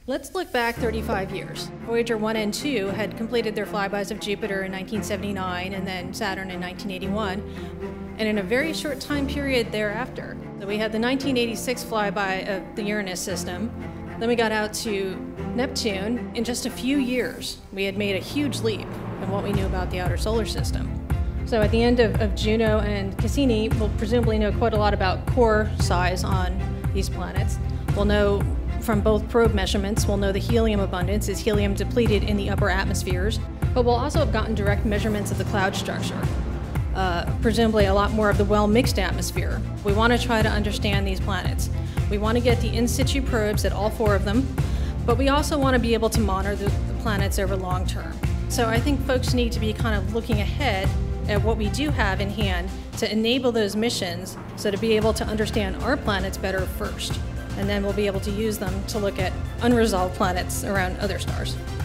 Let's look back 35 years. Voyager 1 and 2 had completed their flybys of Jupiter in 1979 and then Saturn in 1981, and in a very short time period thereafter. So we had the 1986 flyby of the Uranus system, then we got out to Neptune. In just a few years, we had made a huge leap in what we knew about the outer solar system. So at the end of Juno and Cassini, we'll presumably know quite a lot about core size on these planets. We'll know from both probe measurements, we'll know the helium abundance. Is helium depleted in the upper atmospheres? But we'll also have gotten direct measurements of the cloud structure, presumably a lot more of the well-mixed atmosphere. We want to try to understand these planets. We want to get the in-situ probes at all 4 of them, but we also want to be able to monitor the planets over long term. So I think folks need to be kind of looking ahead at what we do have in hand to enable those missions, so to be able to understand our planets better first. And then we'll be able to use them to look at unresolved planets around other stars.